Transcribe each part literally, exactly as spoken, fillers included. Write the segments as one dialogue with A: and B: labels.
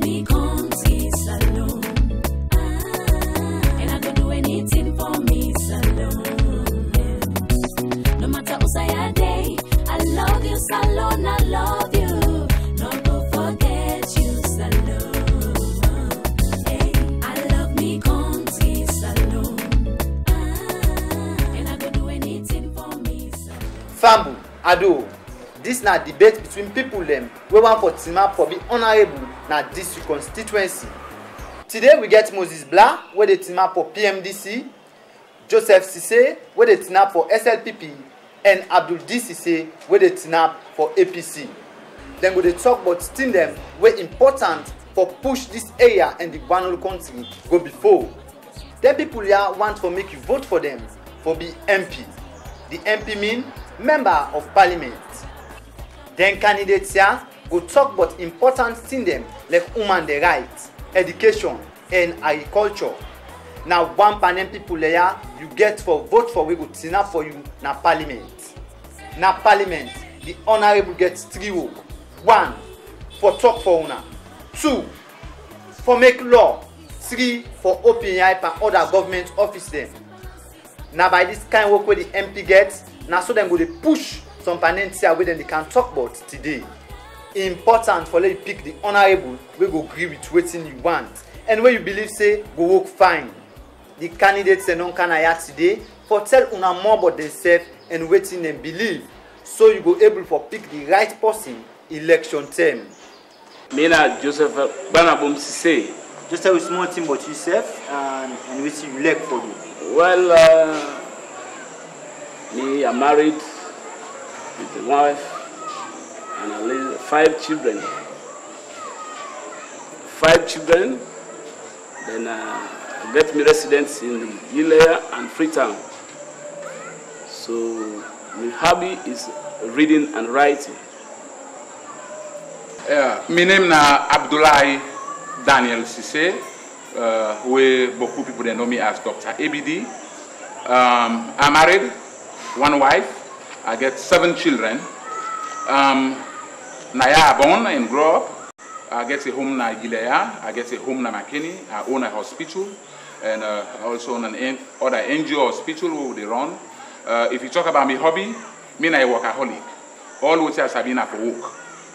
A: me country alone. And I go do anything for me alone. No matter who say a day, I love you alone, I love you. No go forget you alone. Hey, I love me country alone. And I go do anything for me alone.
B: Fambu, Ado. This na debate between people them we want for team up for be honorable na this constituency. Today we get Moses Blah where they team up for P M D C, Joseph Sise where they team up for S L P P, and Abdul D Sise where they team up for A P C. Then we dey talk about team them where important for push this area and the Banol country go before. Then people here want for make you vote for them for be M P. The M P mean member of parliament. Then candidates here go talk about important things them like human the rights, education, and agriculture. Now one panel people here you get for vote for we go turn up for you na parliament. Na parliament the honorable gets three votes. One for talk for una. Two for make law. Three for open eye per other government office them. Now by this kind of work where the M P gets, now so them go they push some panels here where they can talk about today. Important for let you pick the honorable we go agree with wetin you want and where you believe say go work fine. The candidates and non can here today for tell una more about themselves and wetin them believe so you go able for pick the right person election term.
C: Me na Joseph Banabum Sise.
B: Just tell a small thing about yourself and and which you like for you.
C: Well, uh, me I'm married with a wife and I live five children. Five children. Then uh, I get me residence in Ilea and Freetown. So my hobby is reading and writing.
D: Yeah, my name is Abdoulaye Daniel Sise. Uh, where beaucoup people they know me as Doctor A B D. Um, I'm married, one wife. I get seven children. Um, Naya born and grow up. I get a home na Gilea. I get a home na Makini. I own a hospital and uh, also own an other N G O hospital who they run. Uh, if you talk about my hobby, me na a workaholic. All which has been for work.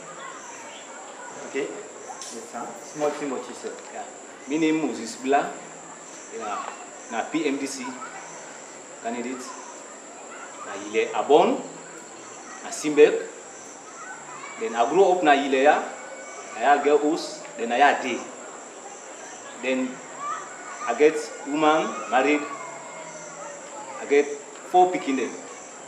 B: Okay. Small thing what you said.
E: Yeah. My name is Moses Blah. Yeah. Na P M D C candidate. Na Ile Abon, na Simbek. Then I grew up na Ilea. I have girls. Then I have day. Then I get woman married. I get four picking them.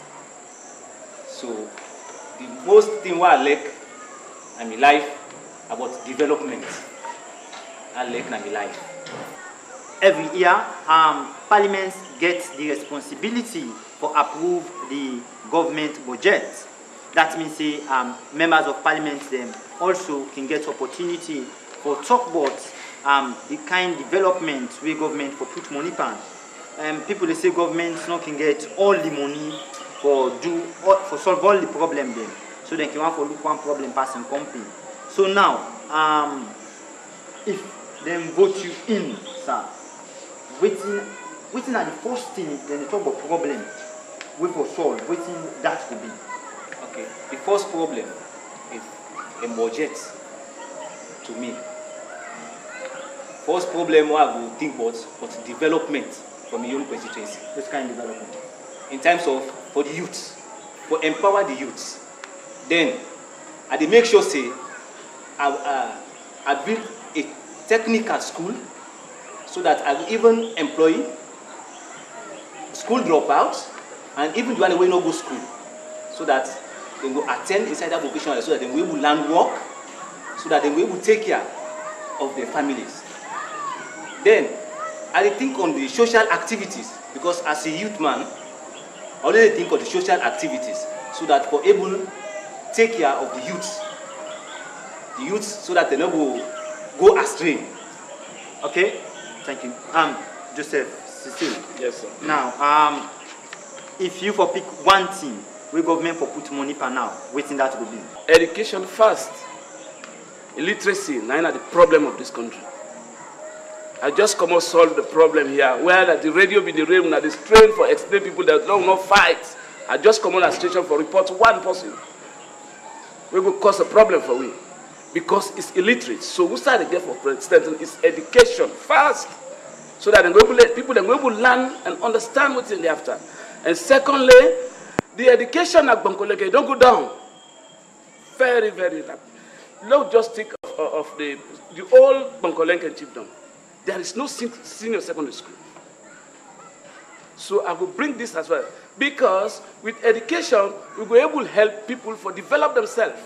E: So the most thing what I like in my life about development. I like in my life.
B: Every year, um, Parliament gets the responsibility for approve the government budget. That means say, um, members of Parliament them also can get opportunity for talk about um, the kind of development where government for put money pan. Um, people they say government no can get all the money for do all, for solve all the problem them. So they can want for look one problem pass and company. So now, um, if them vote you in, sir. Waiting, waiting at the first thing, then they talk about problem. We for solve, waiting that will be.
E: Okay, the first problem is a budget to me. First problem I will think about but development for my own constituency.
B: Which kind of development?
E: In terms of for the youth, for empower the youth. Then I dey make sure say I uh, I build a technical school. So that I will even employ school dropouts and even the one who no go school, so that they will attend inside that vocational, so that they will learn work, so that they will take care of their families. Then I think on the social activities, because as a youth man, I already think of the social activities, so that for able to take care of the youth, the youth, so that they don't go go astray.
B: Okay. Thank you. Um, Joseph, Cecile.
C: Yes, sir.
B: Now, um, if you for pick one thing, we government for put money per now, waiting that will be.
C: Education first. illiteracy, now the problem of this country. I just come out solve the problem here, where that the radio be the realm, that the strain for explain people that don't not fight. I just come on a station for report one person. We will cause a problem for we. Because it's illiterate. So we start again for president is education first. So that people then will learn and understand what's in the after. And secondly, the education at Bankoleke don't go down. Very, very rapid. Let's just think of, of the, the old Bankoleke chiefdom. There is no senior secondary school. So I will bring this as well. Because with education, we will be able to help people for develop themselves.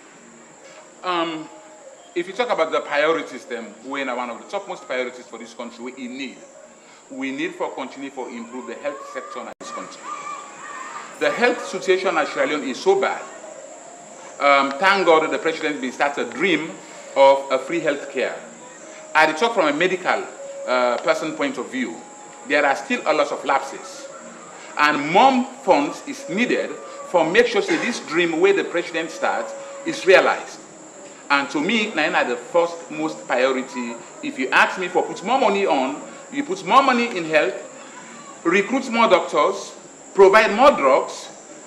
D: Um, if you talk about the priorities, then we're in one of the topmost priorities for this country, we need. We need for continue for improve the health sector in this country. The health situation at Sierra Leone is so bad. Um, thank God that the president has started a dream of a free health care. I talk from a medical uh, person point of view. There are still a lot of lapses. And more funds is needed for make sure that this dream where the president starts is realized. And to me, now the first most priority, if you ask me for put more money on, you put more money in health, recruit more doctors, provide more drugs,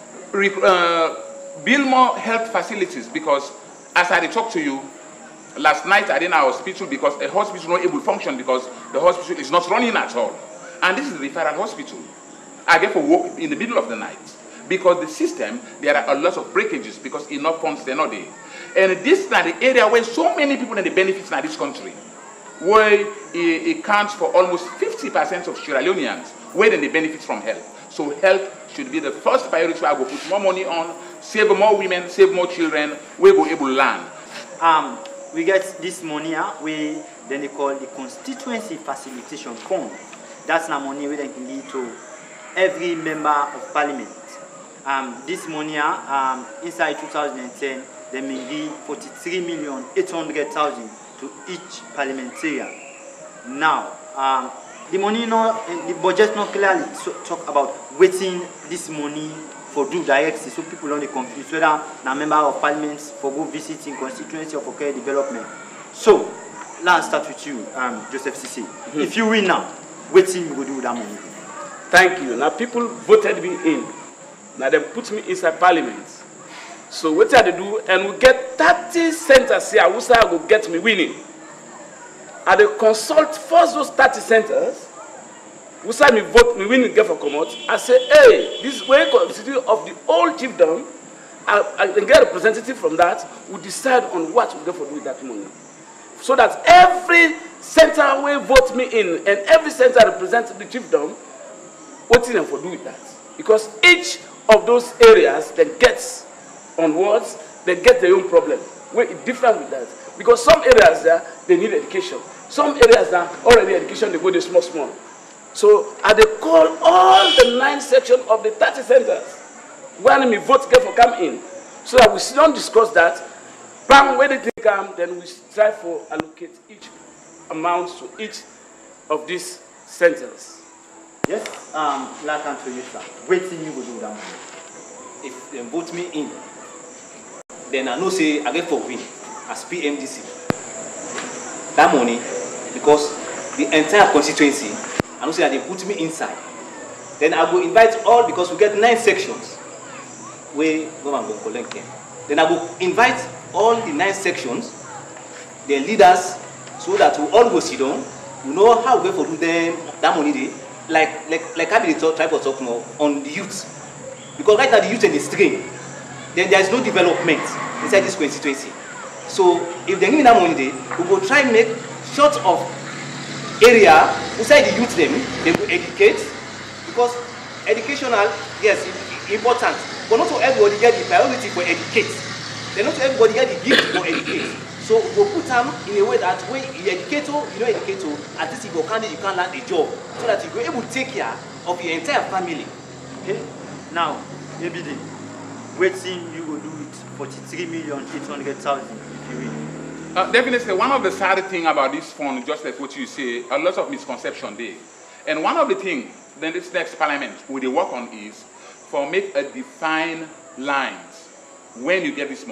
D: uh, build more health facilities, because as I talk to you, last night I did in our hospital because a hospital not able to function because the hospital is not running at all. And this is the referral hospital. I get for work in the middle of the night. Because the system, there are a lot of breakages because enough funds they're not there. And this is the area where so many people in the benefits in this country, where it, it counts for almost fifty percent of Sierra Leoneans, where then they benefit from health. So health should be the first priority. I go put more money on, save more women, save more children, we go able to learn.
B: Um, we get this money, uh, we then they call the Constituency Facilitation Fund. That's the money we then can lead to every member of Parliament. Um, this money, um, inside two thousand ten, they may give forty-three million eight hundred thousand to each parliamentarian. Now, um, the money, no, the budget not clearly so, talk about waiting this money for do directly, so people don't get confused whether a member of parliament for go visiting constituency or for care development. So, let's start with you, um, Joseph C C. Mm-hmm. If you win now, waiting you will do with that money.
C: Thank you. Now people voted me in. Now they put me inside parliament. So what did I do? And we get thirty centers here. Who say I will get me winning? And they consult first those thirty centers. Who say me vote me winning get for come out. I say, hey, this way constitute of the old chiefdom. I, I can get a representative from that. We decide on what we get for do with that money. So that every center will vote me in, and every center represents the chiefdom. What's in them for do with that? Because each of those areas that gets on words, they get their own problem. We're different with that. Because some areas there, they need education. Some areas there, already education, they go to small, small. So I they call all the nine sections of the thirty centers. When we vote get for come in. So that we don't discuss that. Bang, when they come, then we try to allocate each amount to each of these centers.
B: Yes, um, like I told you, sir. Waiting you will do that money.
E: If they vote me in, then I know say I get for win as P M D C. That money, because the entire constituency, I know say that they put me inside. Then I will invite all, because we get nine sections where government will collect them. Then I will invite all the nine sections, their leaders, so that we all go sit down. We know how we go for do them that money there. Like, like, like I be the type of talk now on the youth. Because right now the youth in the stream, then there is no development inside this constituency. So if they give me that money there, we will try and make short of area inside the youth them, they will educate. Because educational, yes, important. But not to everybody get the priority for educate. Then not to everybody get the gift for educate. So we will put them in a way that when you educate, you know educate, at least if you can't, you can't land a job. So that you're able to take care of your entire family.
B: Okay? Now, A B D, waiting you will do it forty-three million eight hundred thousand if you win.
D: Uh, definitely, one of the sad things about this fund, just like what you say, a lot of misconception there. And one of the things then this next parliament we they work on is for make a defined lines when you get this money.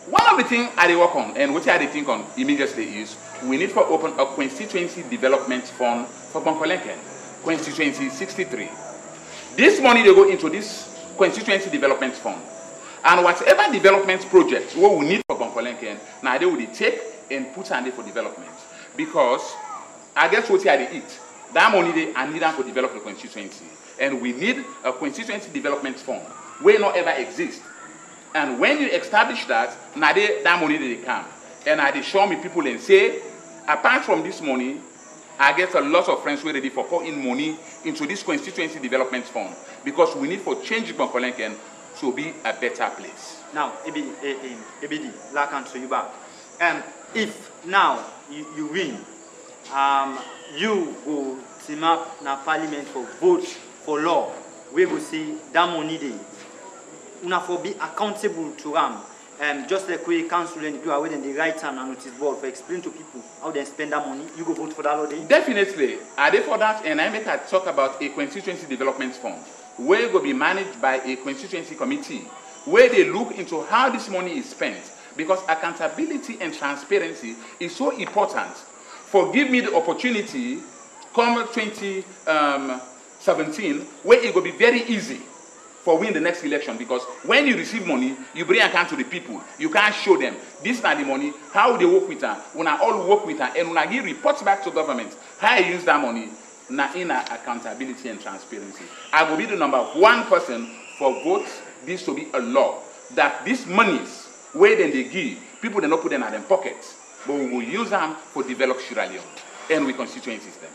D: One of the things I work on, and what I think on immediately is, we need to open a constituency development fund for Bonkolenken, constituency sixty-three. This money they go into this constituency development fund. And whatever development project what we need for Bonkolenken, now they will take and put on there for development. Because I guess what they eat, that money they are needed to develop the constituency. And we need a constituency development fund where not ever exist. And when you establish that, now they, that money they come. And I they show me people and say, apart from this money, I get a lot of friends who are ready for pouring money into this constituency development fund because we need for change Bonkolenken to be a better place.
B: Now, A B D, like answer you back. And if now you, you win, um, you go team up na parliament for vote for law, we will see that money there. Una for be accountable to them. Um, just like we council and people are waiting the right time and notice board for explain to people how they spend that money, you go vote for that law day?
D: Definitely. I did for that, and I make a talk about a constituency development fund where it will be managed by a constituency committee where they look into how this money is spent, because accountability and transparency is so important. For give me the opportunity come twenty seventeen where it will be very easy for win the next election, because when you receive money, you bring account to the people. You can't show them this is not the money, how they work with her, when I all work with her, and when I give reports back to government, how I use that money, now in accountability and transparency. I will be the number one person for votes this to be a law, that these monies, where then they give, people they not put them in their pockets, but we will use them for develop Sierra Leone, and we constituency system.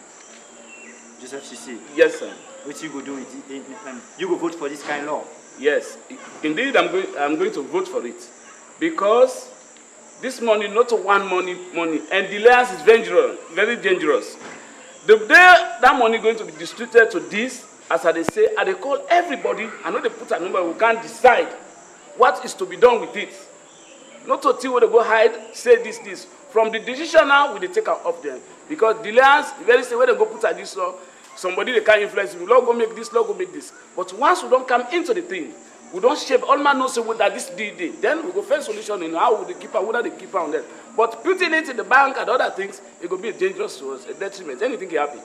B: Joseph C C.
C: Yes, sir.
B: What you go do with it? Um, you go vote for this kind of law?
C: Yes, indeed, I'm going. I'm going to vote for it because this money, not one money, money, and the last is dangerous, very dangerous. The day that money going to be distributed to this, as I they say, I they call everybody. I know they put a number. We can't decide what is to be done with it. Not to tell where they go hide, say this, this. From the decision now, we they take out of them because the last, very say where they go put a this law. Somebody they can't influence me. Lord go make this, Lord go make this. But once we don't come into the thing, we don't shape. All man knows that this did it. Then we go find solution in how would the keeper, whether the keeper on that. But putting it in the bank and other things, it will be dangerous to us, a detriment. Anything can happen.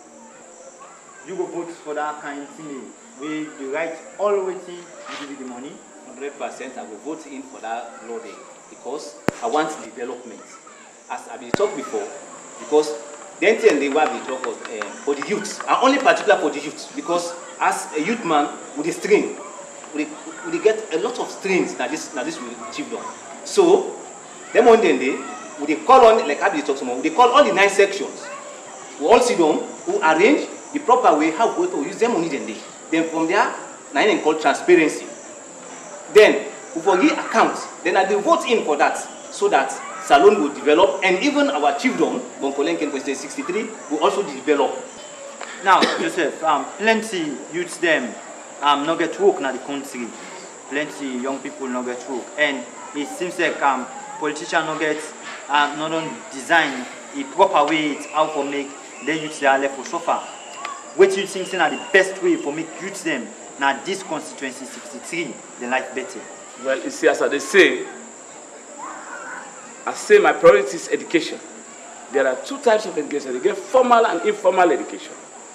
B: You go vote for that kind of thing. We the right all waiting, you give you the money.
E: Hundred percent I will vote in for that law day because I want development. As I've been talked before, because then thing they were talk was uh, for the youth, and only particular for the youth, because as a youth man with a string, we we get a lot of strings that this that this will achieve done. So, them one day we they call on like I be talk tomorrow, they call all the nine sections. We all sit down, who arrange the proper way how we to use them money then day. Then from there, nine called transparency. Then we forgive accounts. Then I will vote in for that so that Salon will develop, and even our chiefdom, Bonkolenken Constituency sixty-three, will also develop.
B: Now, Joseph, um, plenty youths them um, not get work in the country. Plenty young people not get work, and it seems like um, politicians not get um, not on design a proper way it how for make the youths they are left for suffer. What you think is the best way for make youths them now this constituency sixty-three the life better?
C: Well, you see, as they say. I say my priority is education. There are two types of education. You get formal and informal education.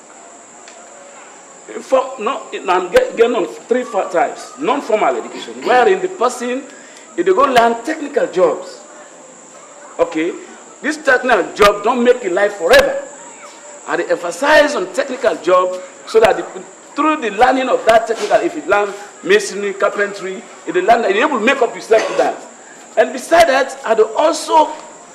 C: Inform, no, I'm getting on three types. Non-formal education, wherein the person, if they go learn technical jobs, okay, this technical job don't make your life forever. And they emphasize on technical job so that the, through the learning of that technical, if you learn masonry, carpentry, if they learn that, you're able to make up yourself to that. And beside that, I do also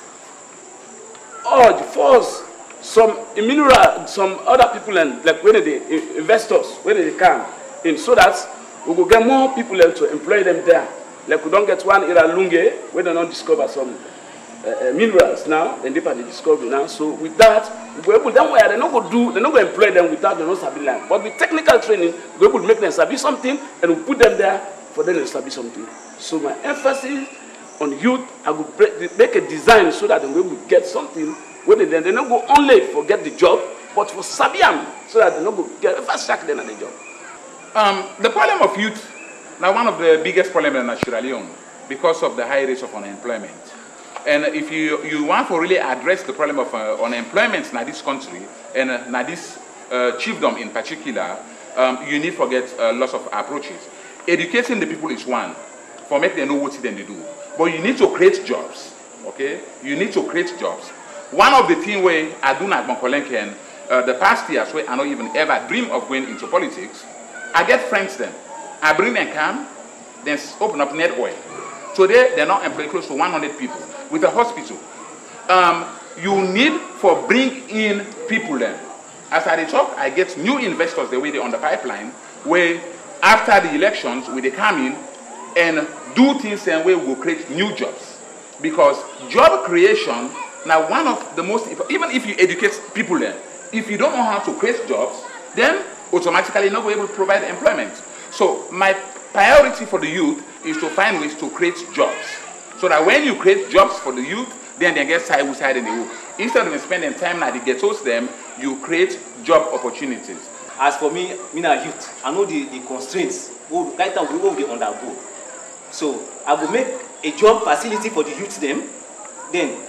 C: urge, force some mineral, some other people, and like when the investors, when they come in, so that we will get more people to employ them there. Like we don't get one in Lunge, where they don't discover some uh, uh, minerals now, and they they discover now. So with that, we will able them where they not go do, they not go employ them without the not sabi land. But with technical training, we will able to make them sabi something, and we put them there for them to sabi something. So my emphasis on youth, I will make a design so that they will get something when they then they don't go only for get the job, but for Sabiam, so that they don't go get fast track then at the job.
D: Um, the problem of youth, now one of the biggest problems in Sierra Leone, because of the high rates of unemployment. And if you, you want to really address the problem of uh, unemployment in this country, and uh, in this uh, chiefdom in particular, um, you need to get uh, lots of approaches. Educating the people is one, for make them know what they do. But you need to create jobs, okay? You need to create jobs. One of the things where I do not Bonkolenken, uh, the past years where I don't even ever dream of going into politics, I get friends then. I bring them come, then open up network. Today, they're now employing close to one hundred people with a hospital. Um, you need for bring in people then. As I talk, I get new investors the way they on the pipeline, where after the elections, where they come in and do things and where we will create new jobs. Because job creation, now one of the most, even if you educate people there, if you don't know how to create jobs, then automatically you're not going to be able to provide employment. So my priority for the youth is to find ways to create jobs. So that when you create jobs for the youth, then they get side with side in the wood. Instead of spending time at the ghettos them, you create job opportunities.
E: As for me, me na youth, I know the, the constraints, right now we will be undergo. So I will make a job facility for the youth them, then,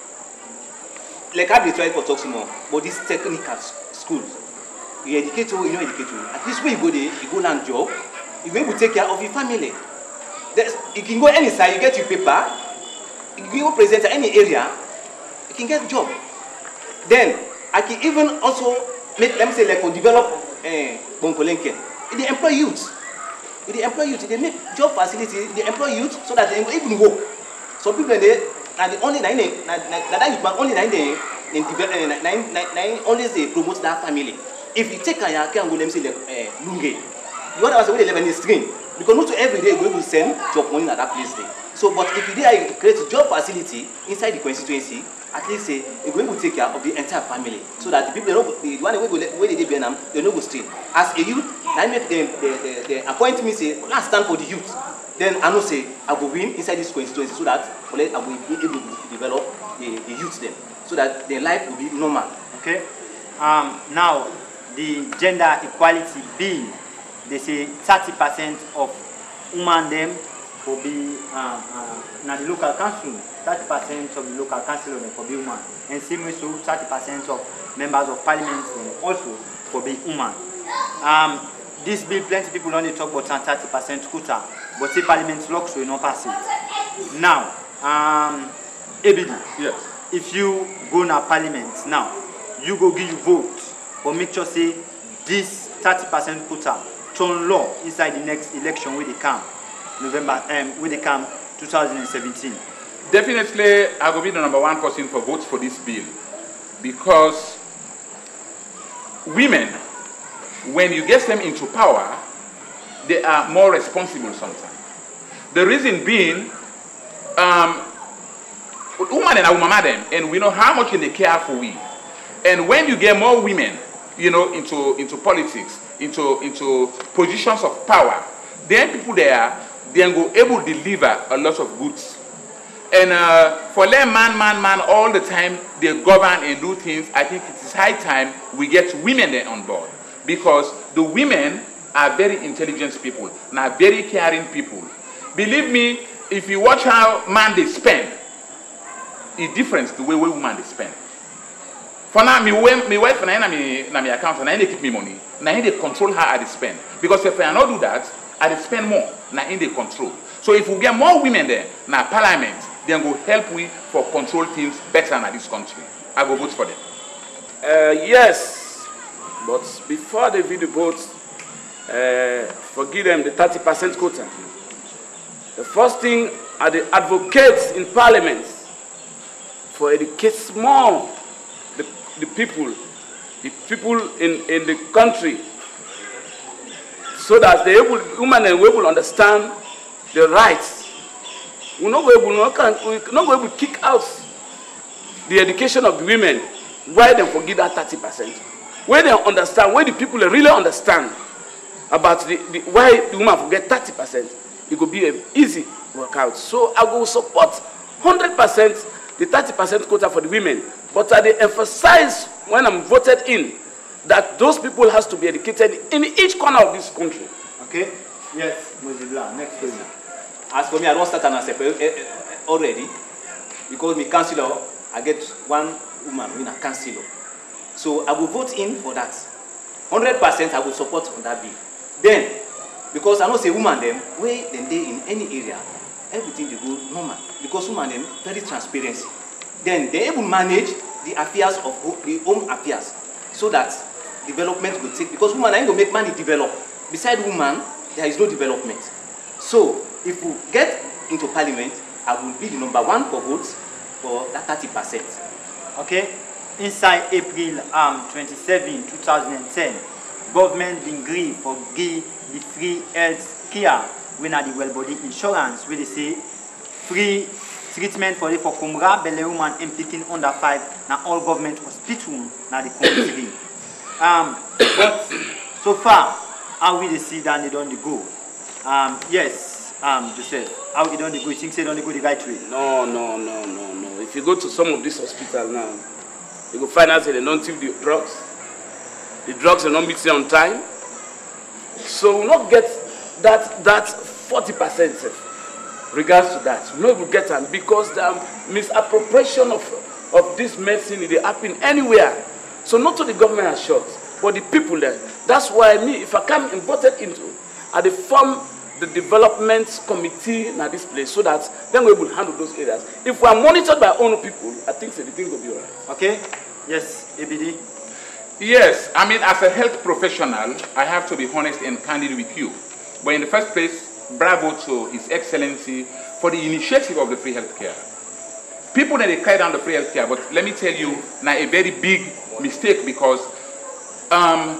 E: like I try for talk some more, but this technical schools, you educate you, you know educate you. At least when you go there, you go land job, you will able to take care of your family. There's, you can go any side, you get your paper, you can go present any area, you can get a job. Then I can even also make, let me say, like develop uh, Bonkolenken. They employ youth. They employ youth. They make job facility. They employ youth so that they even work. Some people they are the only nine that youth man only nine they nine nine only they promote that family. If you take a can go let me say like lunge, you want to say they live in the string because not every day we will send job money at that place there. So, but if you dey create a job facility inside the constituency, at least say you're going to take care of the entire family, so that the people they know the one where they dey them, they know go straight. As a youth, I make them they, they, they appoint me say let's stand for the youth. Then I know say I go win inside this constituency so that I will be able to develop the, the youth then, so that their life will be normal.
B: Okay. Um, now the gender equality bill, they say thirty percent of women them will be uh, uh, now the local council, thirty percent of the local council will be women, and same way so thirty percent of members of parliament also will be women. Um, this bill, plenty people only talk about thirty percent quota, but the parliament locks will not pass it. Now, um, A B D,
D: yes.
B: If you go na parliament now, you go give you vote, but make sure say this thirty percent quota turn law inside the next election where they come. November, um, when they come two thousand seventeen.
D: Definitely, I will be the number one person for votes for this bill, because women, when you get them into power, they are more responsible sometimes. The reason being, um, women and a woman them, and we know how much they care for we. And when you get more women, you know, into into politics, into into positions of power, then people there. Then go able to deliver a lot of goods. And uh, for them man, man, man, all the time, they govern and do things. I think it is high time we get women there on board. Because the women are very intelligent people, and are very caring people. Believe me, if you watch how man they spend, it's different the way women they spend. For now, my wife and I in my account, and I keep me money. Now they control how I spend. Because if I not do that, I spend more. Now in the control. So if we get more women there, now parliament, then go help we for control things better in this country. I go vote for them.
C: Uh, yes, but before they do the votes, uh, forgive them the thirty percent quota. The first thing are the advocates in parliament for educate more the, the people, the people in, in the country, so that the able, women and women will understand the rights. We're not going to kick out the education of the women. Why they forget that thirty percent? When they understand, when the people really understand about the, the, why the women forget thirty percent, it will be an easy workout. So I will support one hundred percent the thirty percent quota for the women. But I emphasize when I'm voted in that those people has to be educated in each corner of this country.
B: Okay? Yes, Mozilla. Next question.
E: As for me, I don't start an separate already because me councillor, I get one woman in a councillor. So I will vote in for that. one hundred percent I will support on that bill. Then, because I know say woman them, where then they in any area, everything they go normal. Because woman them very transparency. Then they able manage the affairs of the home affairs so that development will take. Because woman ain't gonna make money develop. Beside woman, there is no development. So if we get into parliament, I will be the number one for votes for that thirty percent.
F: Okay. Inside April um, twenty-seventh, two thousand ten, government been agree for give the free health care when at the well body insurance where they say free treatment for the for Kumra, Belle woman and picking under five now all government hospital now the country. um but so far how we see that they don't go. Um yes, um Joseph, how they don't go, you think they don't go the right way?
C: No, no, no, no, no. If you go to some of these hospitals now, you go find out that they don't give the drugs. The drugs are not meeting on time. So we not get that that forty percent regards to that. We not even get them because the misappropriation of, of this medicine they happen anywhere. So not to the government as short, but the people there. That's why me, if I come imported into, I they form the development committee in this place so that then we will handle those areas. If we are monitored by our own people, I think so the thing will be all right.
F: Okay. Yes, A B D.
D: Yes, I mean, as a health professional, I have to be honest and candid with you. But in the first place, bravo to His Excellency for the initiative of the free healthcare. People that they carry down the free healthcare, but let me tell you, now a very big mistake because um,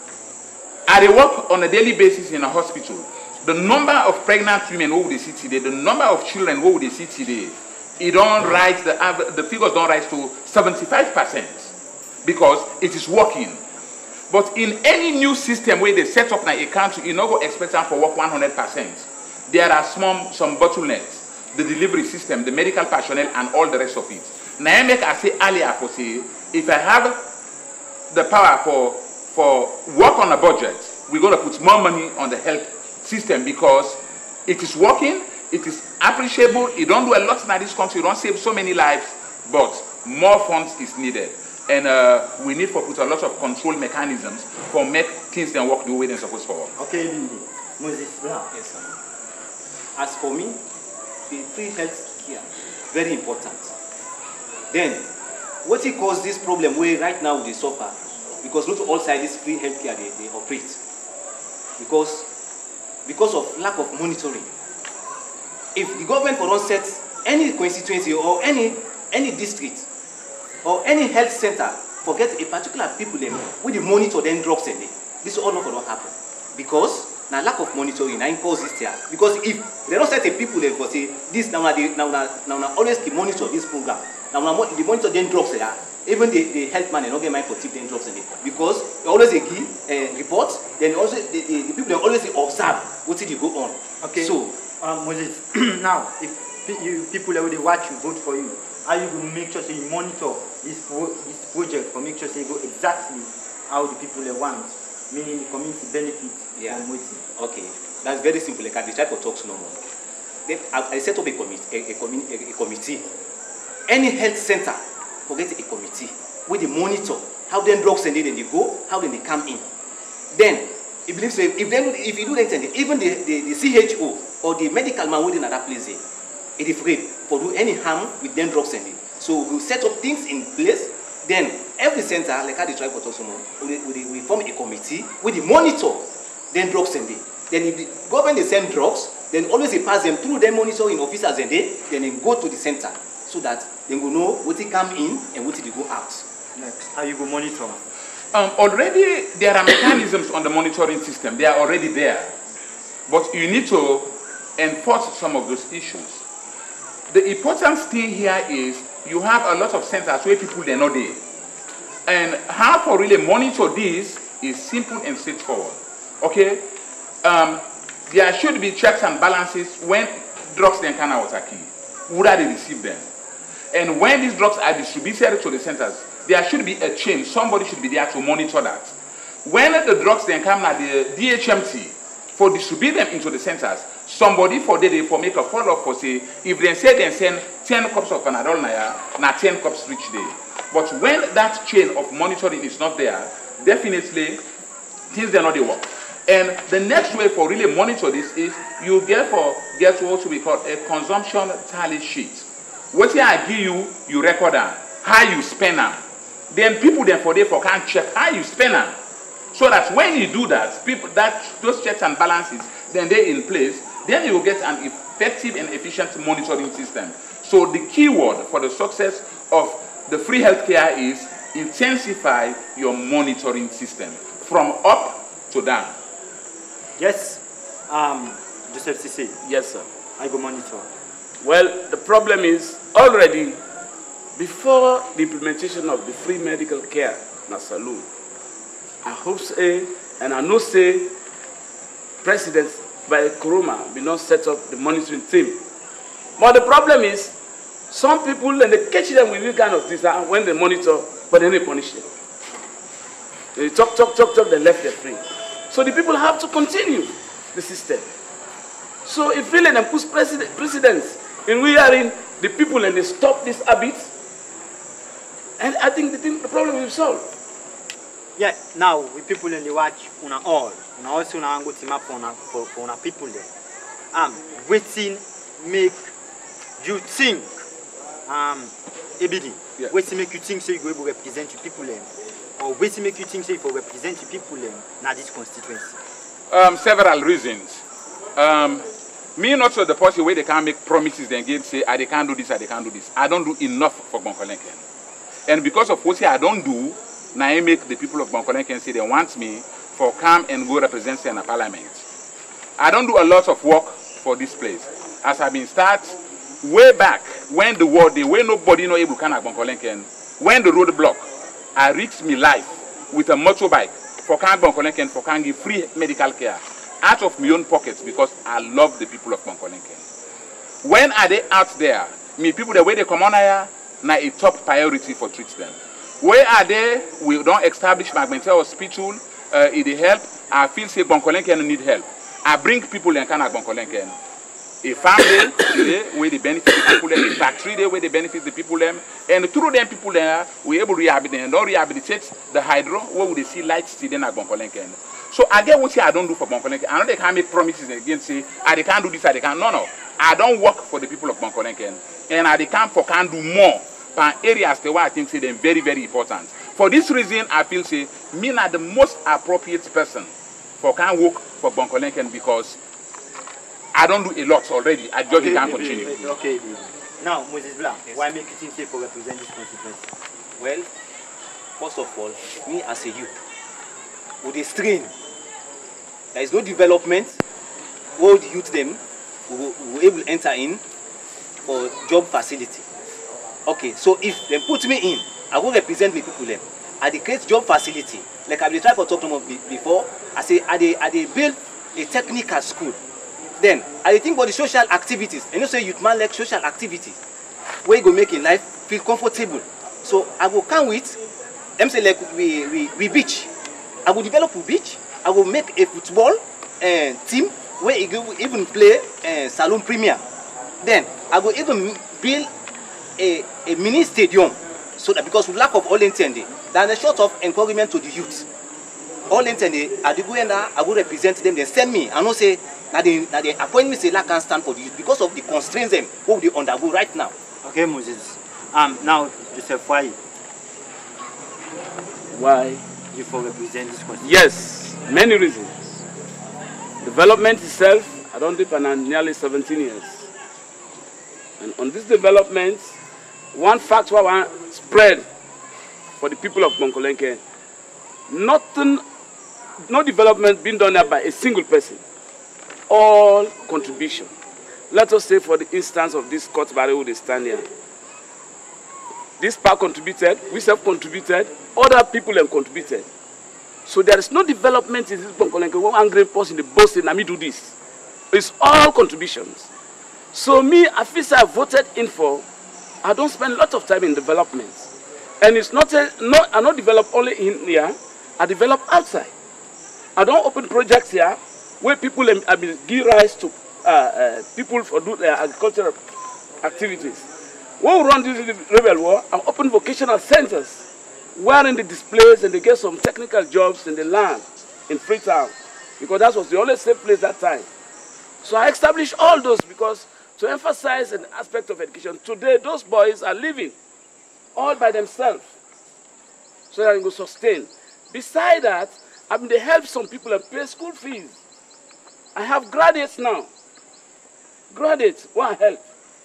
D: I work on a daily basis in a hospital. The number of pregnant women who they see today, the number of children who they see today, it don't rise, the, the figures don't rise to seventy-five percent because it is working. But in any new system where they set up now a country, you don't go expect them for work one hundred percent. There are some, some bottlenecks, the delivery system, the medical personnel, and all the rest of it. Now I make I say earlier for say, if I have the power for, for work on a budget, we're going to put more money on the health system because it is working. It is appreciable. You don't do a lot in this country. You don't save so many lives, but more funds is needed. And uh, we need to put a lot of control mechanisms for make things then work the way they're supposed to work.
F: Okay, Moses.
E: Yes, sir. As for me, the free health care, very important. Then, what it causes this problem where right now they suffer, because not all sides this free health care they, they operate. Because, because of lack of monitoring. If the government for don't set any constituency or any any district or any health center forget a particular people them with the monitor then drugs in it, this all not going to happen because now lack of monitoring now cause this here. Because if they don't set a people them for say this now they now now now always keep monitor this program now now the monitor then drugs there. Even the, the health man they don't get mind for tip then drugs in it because they always they give uh, reports then also the, the, the people they always they observe what did you go on.
F: Okay.
E: So.
F: Um, Moses, now, if you, people that will watch you, vote for you, are you going to make sure so you monitor this, pro this project for make sure so you go exactly how the people they want, meaning the community benefits
E: yeah.
F: from waiting?
E: Okay, that's very simple. Like I decide for talks no more. Then I, I set up a committee, a, a, a, a committee. Any health center, forget a committee, where they monitor how then drugs and then they go, how then they come in. Then, he believes so if, then, if you do anything, even the, the, the C H O, or the medical man within that place, it is afraid for do any harm with them drugs and it. So we'll set up things in place. Then every center, like how they try for Tosomo, we, we, we form a committee with the monitor then drugs and it. Then if the government they send drugs, then always they pass them through their monitoring officers and they then they go to the center so that they will know what they come in and what they go out.
F: Next, how you go monitor?
D: Um, already there are mechanisms on the monitoring system. They are already there, but you need to enforce some of those issues. The important thing here is you have a lot of centers where people they're not there. And how to really monitor this is simple and straightforward. Okay? Um, there should be checks and balances when drugs then can out key. Would they receive them? And when these drugs are distributed to the centers, there should be a chain. Somebody should be there to monitor that. When the drugs then come at the D H M T for distribute them into the centers, somebody for the day for make a follow-up for say, if they say they send ten cups of Panadol now, now ten cups reach day. But when that chain of monitoring is not there, definitely things are not the work. And the next way for really monitor this is you get for get what we call a consumption tally sheet. What I give you, you record them, how you spend them. Then people then for they for can check how you spend them. So that when you do that, people that those checks and balances, then they're in place, then you will get an effective and efficient monitoring system. So the key word for the success of the free healthcare is intensify your monitoring system from up to down.
F: Yes, um, Joseph Cissé.
C: Yes, sir.
F: I go monitor.
C: Well, the problem is already before the implementation of the free medical care in saloon, I hope say, and I know say, President by Kuruma will not set up the monitoring team. But the problem is, some people and they catch them with this kind of things when they monitor, but then they punish them. They talk, talk, talk, talk, they left them free. So the people have to continue the system. So if really they push precedent, precedents in we are in the people and they stop this habit, and I think the, thing, the problem will solve.
F: Yeah, now with people in the watch una all, una also una go team up for una for, for una people there. Um, waiting make you think, um, A B D.
D: Yeah.
F: Waiting make you think so you go able to represent your people there, or waiting make you think so you for represent your people there. Now this constituency.
D: Um, several reasons. Um, me not so the person where they can make promises then again say, I they can't do this, I they can't do this. I don't do enough for Bonkolenken. And because of what I don't do, now I make the people of Bonkolenken say they want me for come and go represent in the parliament. I don't do a lot of work for this place. As I've been start way back when the war, the way nobody know able to come at Bonkolenken, when the road block, I risked my life with a motorbike for can Bonkolenken for can give free medical care out of my own pockets because I love the people of Bonkolenken. When are they out there? Me people the way they come on here, now a top priority for treat them. Where are they? We don't establish Magmental Hospital. Uh, it help. I feel say Bonkolenken need help. I bring people in Kana Bonkolenken. A family today where they benefit the people, a factory there where they benefit the people, them, and through them people there we able to rehabilitate and don't rehabilitate the hydro where would they see lights still in Bonkolenken. So I get what I don't do for Bonkolenken. I know they can't make promises again say I they can't do this, I they can't. No, no. I don't work for the people of Bonkolenken, and I they can't for can do more. But areas the way I think say they're very very important. For this reason, I feel say me not the most appropriate person for can work for Bonkolenken because I don't do a lot already. I just
F: okay,
D: can't
F: baby,
D: continue.
F: baby, okay, baby. Now, Moses Blanc, yes. Why make you think safe for represent this constituency?
E: Well, first of all, me as a youth, with a strain, there is no development. All the youth them will, will able to enter in for job facility. Okay, so if they put me in, I will represent my people them. I dey create job facility. Like I will try to talk to them before. I say I dey I dey build a technical school. Then I think about the social activities. And you say youth man like social activities where you go make in life feel comfortable. So I go come with them say like we we we beach. I will develop a beach. I will make a football uh, team where you go even play uh, Salon Premier. Then I will even build a, a mini stadium so that because we lack of all intended, then a short of encouragement to the youth. All intended, I go and I will represent them. They send me. I know say that they that they appoint me say I can stand for the youth because of the constraints them what they undergo right now.
F: Okay, Moses. Um, now Joseph, why?
C: Why?
F: You for represent this constituency?
C: Yes, many reasons. Development itself, I don't do for nearly seventeen years. And on this development, one fact what I want spread for the people of Bonkolenken, nothing, no development being done there by a single person. All contribution. Let us say for the instance of this court barrier they stand here. This park contributed, we self contributed, other people have contributed. So there is no development in this Bonkolenken. One angry person in the boss saying, let me do this. It's all contributions. So me, I feel I voted in for, I don't spend a lot of time in development. And it's not, a, not I don't develop only in here, I develop outside. I don't open projects here where people have been give rise to uh, uh, people for do their agricultural activities. When we run this rebel war, I'm open vocational centers wherein they displace and they get some technical jobs in the land in Freetown, because that was the only safe place that time. So I established all those because to emphasize an aspect of education. Today, those boys are living all by themselves so that they can sustain. Beside that, I mean, they help some people and pay school fees. I have graduates now. Graduates want help.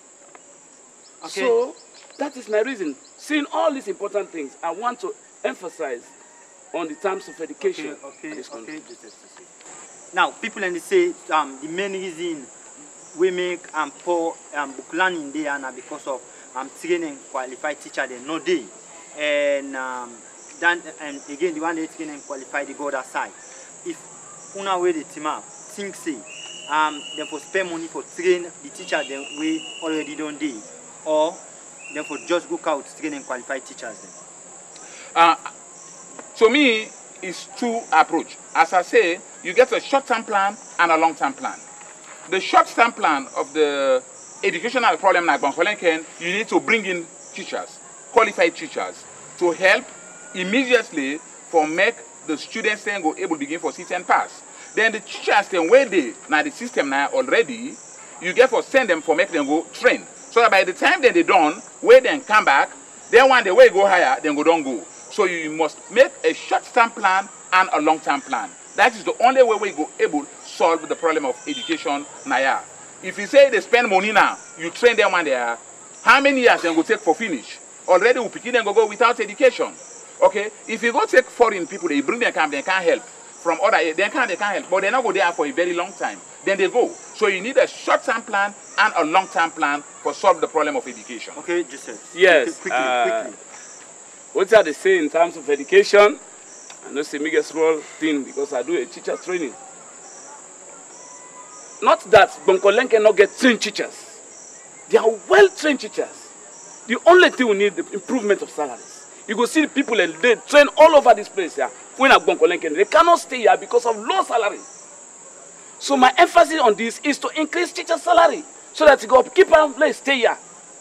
C: Okay. So that is my reason. Seeing all these important things, I want to emphasize on the terms of education.
F: Okay, okay, okay. Now, people in the say um, the main reason we make um, poor um, book learning there now because of um, training qualified teacher they no day, and um, then and again the one they training qualified they go other side. If una way the team up think say um they for spend money for train the teacher then we already don't day, or then for just go out training qualified teachers then.
D: Uh, to me, it's two approach. As I say, you get a short-term plan and a long-term plan. The short-term plan of the educational problem like Bankolenken, you need to bring in teachers, qualified teachers, to help immediately for make the students then go able to begin for sit and pass. Then the teachers then where they now the system now already, you get for send them for make them go train. So that by the time that they done, where then come back, then when the way go higher, then go don't go. So you must make a short-term plan and a long-term plan. That is the only way we go able to solve the problem of education now. If you say they spend money now, you train them when they are, how many years they go take for finish? Already we begin and go, go without education. Okay? If you go take foreign people, they bring them camp, they can't help. From other, they can't, they can't help. But they not go there for a very long time. Then they go. So you need a short-term plan and a long-term plan for solve the problem of education.
F: Okay, Joseph.
C: Yes.
F: Quickly,
C: uh,
F: quickly.
C: What are they saying in terms of education? I know it's a mega small thing because I do a teacher training. Not that Bonkolen cannot get trained teachers. They are well-trained teachers. The only thing we need is the improvement of salaries. You go see the people and they train all over this place here. When at Bonkolen, they cannot stay here because of low salary. So my emphasis on this is to increase teacher salary so that you go keep them place stay here.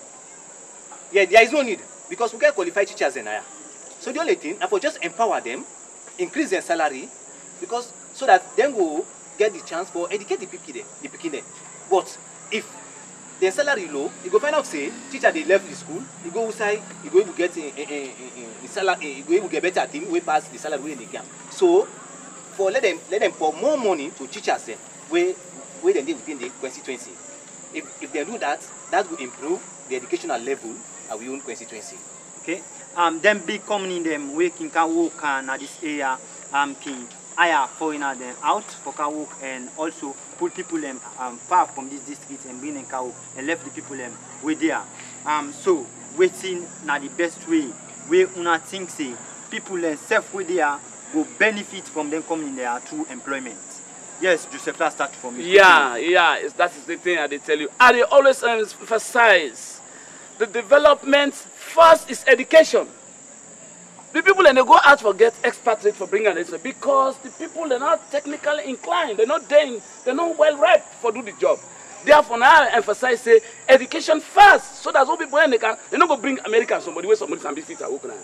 E: Yeah, there is no need because we get qualified teachers in here. So the only thing, I for just empower them, increase their salary, because so that then go get the chance for educate the people there, the people there. But if their salary low, you go find out say teacher they left the school, you go outside, you go able get a, a, a, a, a salary, you go able get better thing, way past the salary way in the camp. So for let them let them pour more money to teachers there, where where they within the constituency. If if they do that, that will improve the educational level of our own constituency.
F: Okay. Um, them big company them we can work and at this area um can hire foreigner them out for can work and also put people them um far from this district and bring them can work and left the people them with there. Um so waiting na the best way we una think say people them self with there go benefit from them coming there through employment. Yes, Joseph, let's start from you.
C: Yeah, yeah, it's, that is the thing I they tell you. I they always emphasize the development first is education. The people and they go out for get expatriate for bringing it because the people are not technically inclined. They're not doing, they're not well read for do the job. Therefore, now I emphasize say education first, so that all people and they can they not go bring America somebody where somebody can be fit at work now.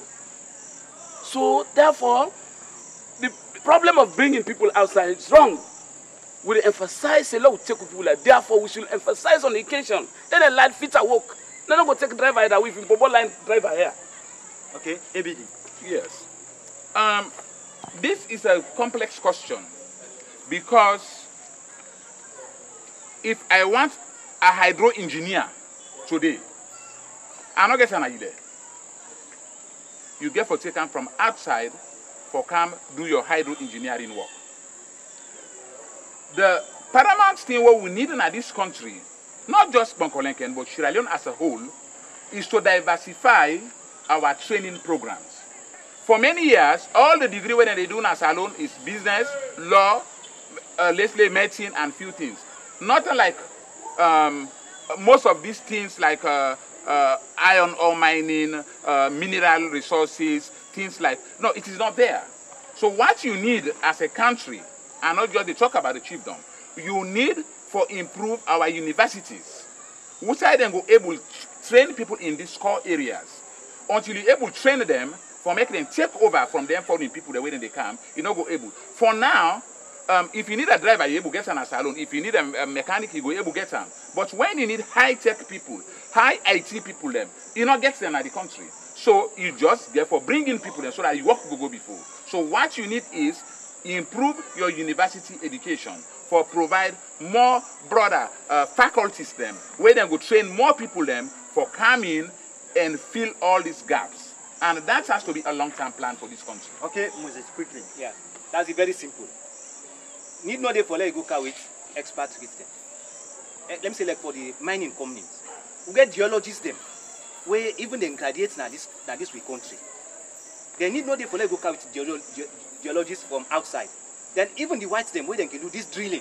C: So therefore, the problem of bringing people outside is wrong. We emphasize a lot of take people like therefore we should emphasize on education. Then a light fit at work. They're not going to take driver either with him, Bobo line driver here.
F: Okay, A B D.
D: Yes. Um, this is a complex question because if I want a hydro engineer today, I'm not getting an idea. You get for taken from outside for come do your hydro engineering work. The paramount thing what we need in this country, not just Bankolenken, but Sierra Leone as a whole, is to diversify our training programs. For many years, all the degree when they do in Salon is business, law, uh, let's say medicine, and few things. Nothing like um, most of these things like uh, uh, iron ore mining, uh, mineral resources, things like, no, it is not there. So what you need as a country, and not just to talk about the chiefdom, you need for improve our universities. We say then go able to train people in these core areas. Until you able to train them, for making them take over from them foreign people the way they come, you know go able. For now, um, if you need a driver, you able to get an salon. If you need a, a mechanic, you go able to get them. But when you need high-tech people, high I T people, them, you not get them at the country. So you just therefore bring in people them so that you work will go before. So what you need is improve your university education for provide more broader uh, faculties them, where they go train more people them for come in and fill all these gaps. And that has to be a long-term plan for this country.
F: Okay, Moses, quickly.
E: Yeah, that's very simple. Need not for let go car with experts with them. Uh, let me say like for the mining companies, we get geologists them, where even the graduates now this now this we country. They need not for let go car with geolo ge geologists from outside. Then even the whites them where they can do this drilling.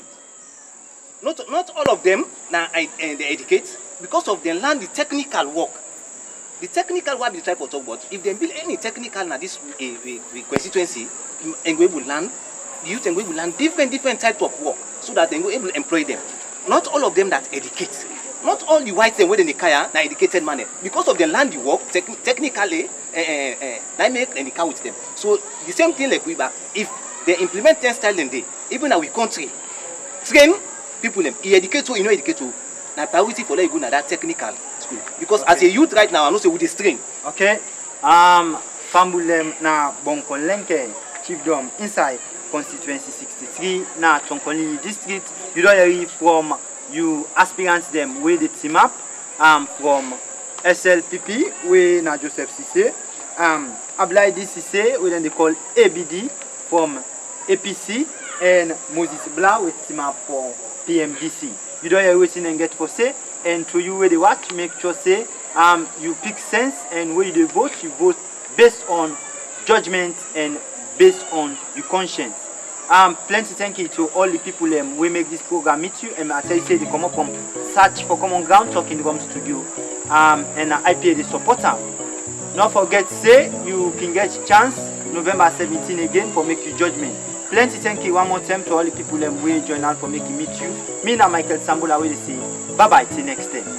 E: Not not all of them now and they educate because of them learn the technical work. The technical work we try to talk about. If they build any technical now this uh, constituency, and we will learn the youth and we will learn different different types of work so that they will able to employ them. Not all of them that educate. Not all the whites and within the kaya na educated man. Because of the land you work tec technically, uh, uh, uh, make and the car with them. So the same thing like we back. If they implement ten style in day, even our country, train people them. He educate to, you know, educate to. Now priority for let you go na that technical school. Because okay. As a youth right now, I know say we dey train.
F: Okay. Um, Fambulem na Bonkolenke chiefdom inside constituency sixty-three na Tonkoli district. You don't hear from you aspirants them where they team up um from S L P P where na Joseph Cisse, um Ablaidi Cisse where then they call A B D from A P C, and Moses Blah with team up for P M D C. You don't hear waiting and get for say, and to you where they watch, make sure say um you pick sense, and where you vote, you vote based on judgment and based on your conscience. Um, plenty thank you to all the people um, we make this program meet you, and I tell you say they come up from search for common ground talking room studio, um, and uh, I P A the supporter. Not forget say you can get chance November seventeenth again for make you judgment. Plenty thank you one more time to all the people um, we join out for making meet you. Me and Michael Sambola will say bye bye till next time.